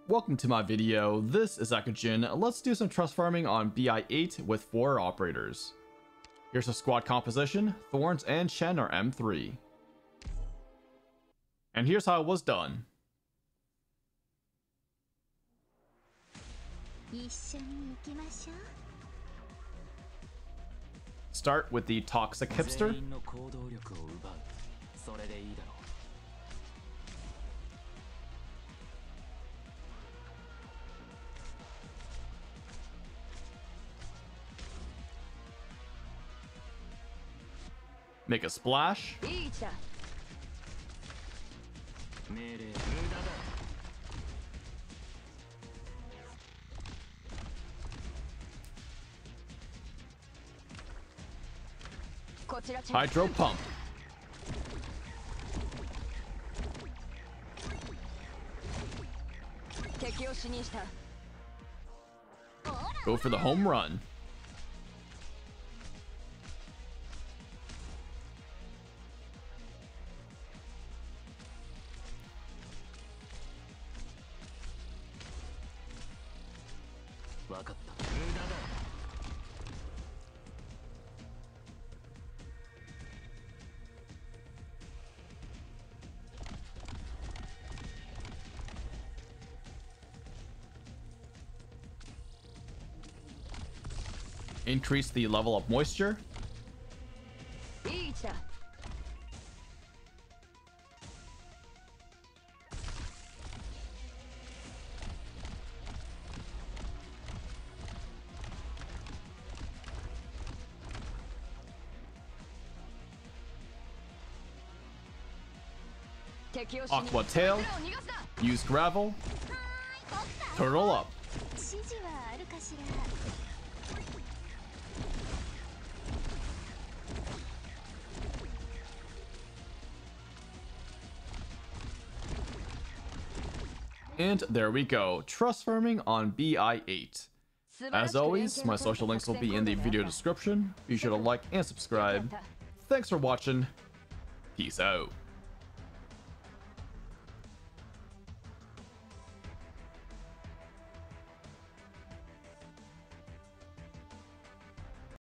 Welcome to my video. This is Eckogen. Let's do some trust farming on BI-8 with 4 operators. Here's a squad composition. Thorns and Shen are M3. And here's how it was done. Start with the Toxic Hipster. Make a splash. Hydro pump. Go for the home run. Increase the level of moisture. Aqua tail. Use gravel. Turtle up. And there we go, trust farming on BI-8. As always, my social links will be in the video description. Be sure to like and subscribe. Thanks for watching. Peace out.